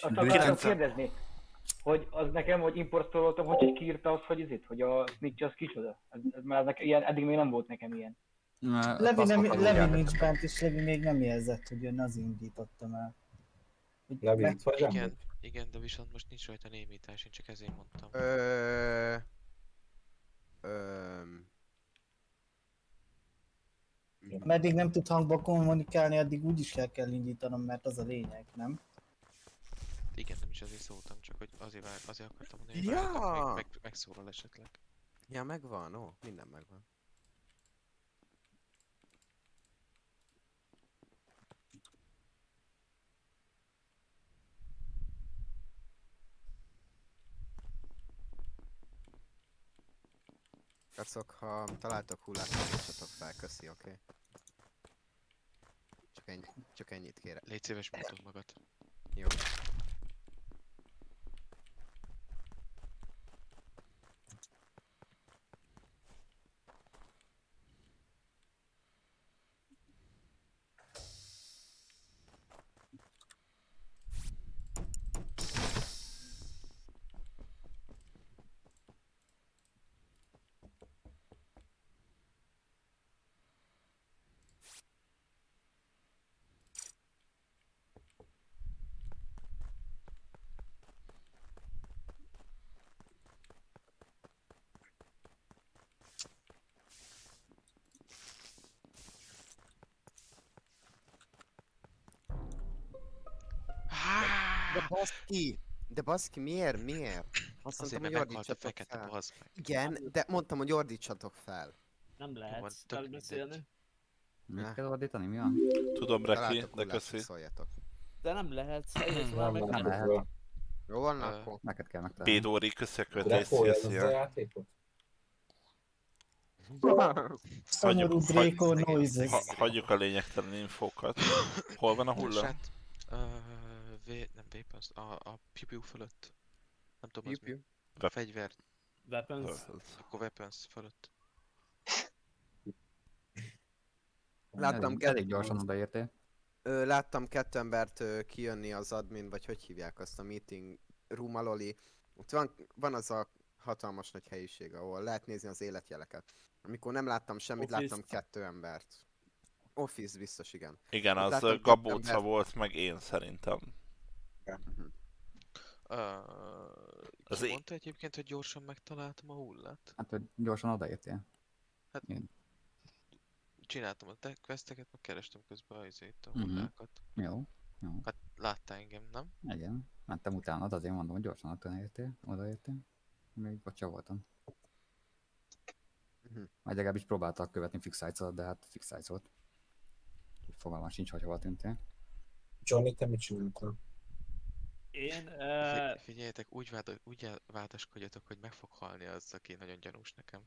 azt akartam kérdezni, hogy az nekem, hogy importoltam, hogy kiírta azt, hogy izit, hogy a snitch az kicsoda. Ez már ilyen, eddig még nem volt nekem ilyen. Levi nincs bent, és Levi még nem jelzett, hogy ön az indítottam el. Levi, igen, de viszont most nincs rajta némítás, én csak ezért mondtam. Meddig nem tud hangba kommunikálni, addig úgyis el kell indítanom, mert az a lényeg, nem? Igen, nem is azért szóltam, csak hogy azért akartam mondani, hogy Ja! megszólal esetleg. Ja, megvan, ó, minden megvan. Kacok, ha találtok hullát, nyitsatok fel, köszi, oké? Csak ennyit kérek. Légy szíves, mutatod magad. Jó. De baszki, miért? Azt Azért, mondtam, mert hogy meghalt a ordítsatok fekete, fel. bazd meg. Igen, de mondtam, hogy ordítsatok fel. Nem lehet megbeszélni. Mit kell ordítani? Mi van? Tudom, Reki, de köszi. Szóljatok. De nem lehet, szóval meg Nem lehet. Jó van, akkor. Neked kell megtalálni. Pédóri, köszi a követést, szia. Szomorú Draco Noises. Hagyjuk a lényegtelen infókat. Hol van a hulla? Nem weapons, a piu fölött. Nem tudom, az mi. Wep Fegyver. Weapons. Akkor weapons fölött. Láttam elég gyorsan odaértél. Láttam 2 embert kijönni az admin, vagy hogy hívják azt a meeting room aloli. Ott van az a hatalmas nagy helyiség, ahol lehet nézni az életjeleket. Amikor nem láttam semmit, láttam 2 embert. Office biztos, igen. Igen, az Gabóca volt, meg én szerintem. Ki mondta egyébként, hogy gyorsan megtaláltam a hullát? Hát, hogy gyorsan odaértél. Hát, csináltam a questeket, meg kerestem közben a hullákat. Jó. Hát láttál engem, nem? Igen, mentem utánad, azért mondom, hogy gyorsan odaértél. Még bocsa voltam. Majd legalábbis próbáltak követni fixájcot, de hát fixájc volt. Fogalmam sincs, hogy hova tűntél. Johnny, te mit csináltál? Én... Figyeljetek, úgy vádaskodjatok, hogy meg fog halni az, aki nagyon gyanús nekem.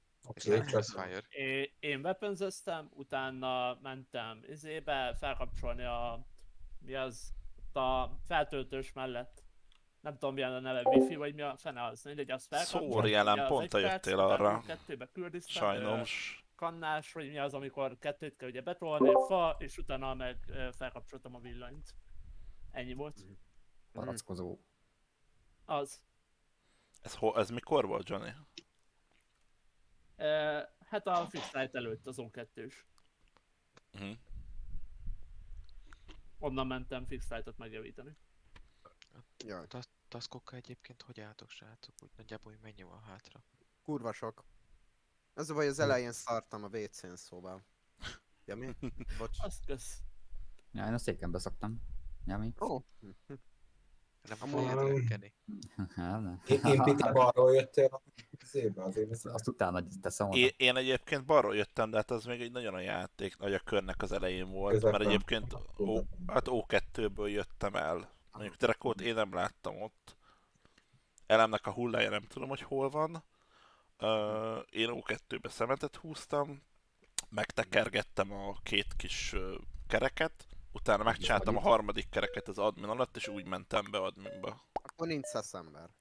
Én weaponsöztem, utána mentem felkapcsolni a feltöltős mellett. Nem tudom milyen a neve, wifi vagy mi a fene az, mindegy, azt felkapcsolni. Szóri jelen, pont jöttél arra. Sajnos. Kannás, vagy mi az, amikor 2-t kell ugye betolni, fa, és utána meg felkapcsoltam a villanyt. Ennyi volt. Parackozó. Az. Ez mikor volt, Johnny? Hát a Fixlight előtt, az O2-s. Onnan mentem Fixlight-ot megjavítani. Taskokkal egyébként hogy álltok, srácok? Úgy nagyjából, hogy mennyi van hátra? Kurva sok. Az a baj, az elején szartam a WC-n, szóval. Jami? Bocs. Azt kösz. Ja, én a székembe szoktam. Jami? Nem fogod rökkeni. Én Piti balról jöttél azt utána teszem oda. Én egyébként balról jöttem, de hát az még egy nagyon a játék, vagy a körnek az elején volt, mert egyébként hát O2-ből jöttem el. Mondjuk Drakót én nem láttam ott. Elemnek a hullája nem tudom, hogy hol van. Én O2-be szemetet húztam, megtekergettem a 2 kis kereket, utána megcsináltam a 3. kereket az admin alatt, és úgy mentem be adminba. Akkor nincs szeszember.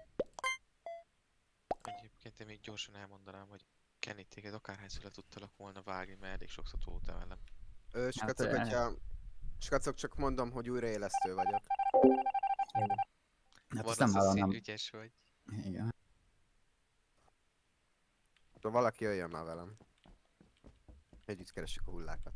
Egyébként én még gyorsan elmondanám, hogy Kenny, téged akárhányszor le tudtalak volna vágni, mert elég sokszor toltam velem. Skacok, csak mondom, hogy újraélesztő vagyok. Hát Van azt nem az a vállalnám. ügyes vagy. Igen. Valaki jöjjön már velem. Együtt keressük a hullákat.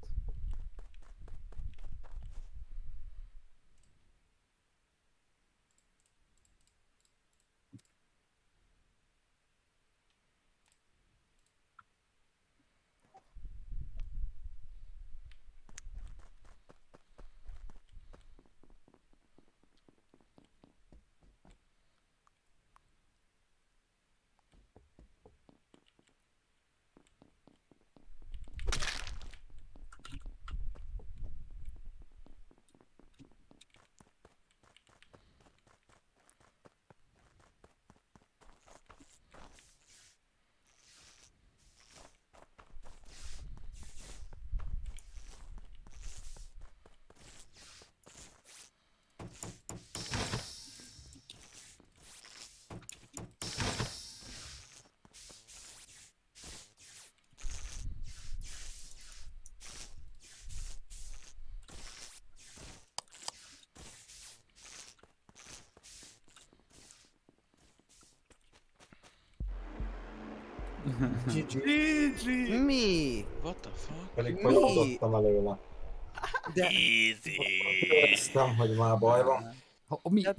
GG! Mi? What the fuck? Pedig Mi? folytatottam előle. Easy! Éreztem, hogy már baj van. Mi?